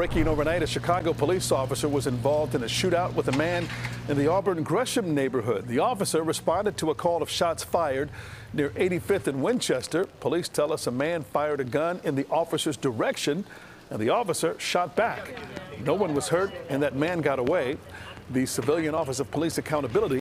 Breaking overnight, a Chicago police officer was involved in a shootout with a man in the Auburn-Gresham neighborhood. The officer responded to a call of shots fired near 85th and Winchester. Police tell us a man fired a gun in the officer's direction, and the officer shot back. No one was hurt, and that man got away. The Civilian Office of Police Accountability